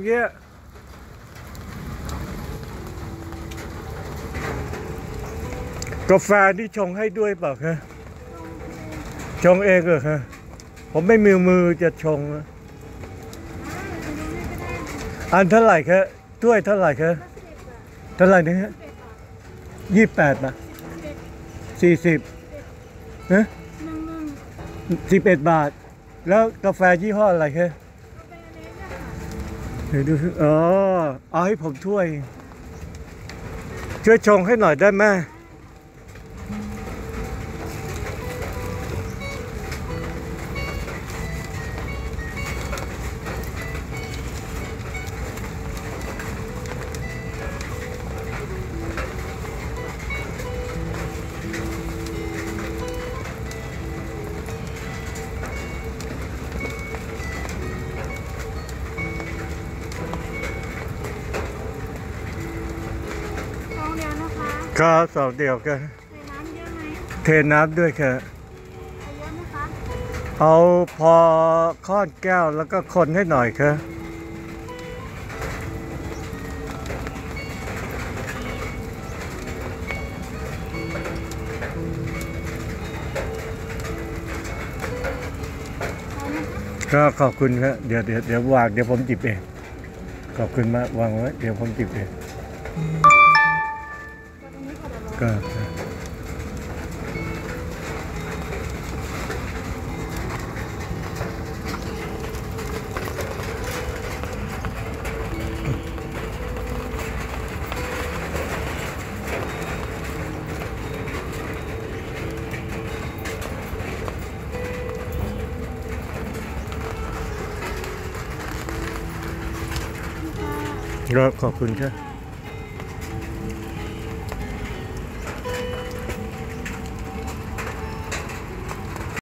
เงี้ยกาแฟที่ชงให้ด้วยเปล่าคะชงเองเหรอคะผมไม่มีมือจะชงอันเท่าไหร่คะถ้วยเท่าไหร่คะเท่าไหร่นะฮะ28 บาท40ฮะ11 บาทแล้วกาแฟยี่ห้ออะไรคะเดี๋ยวดูอ๋อเอาให้ผมถ้วยช่วยชงให้หน่อยได้ไหมครับสองเดียวกันเทน้ำด้วยค่ะเอาพอค้อนแก้วแล้วก็คนให้หน่อยค่ะก็ขอบคุณครับเดี๋ยววางเดี๋ยวผมจิบเองขอบคุณมากวางไว้เดี๋ยวผมจิบเองก็ขอบคุณครับ